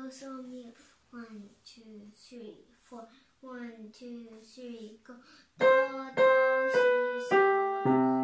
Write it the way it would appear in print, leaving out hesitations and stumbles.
A Sole Mio. 1, 2, 3, 4. 1, 2, 3, go. Do, do, si, so, do.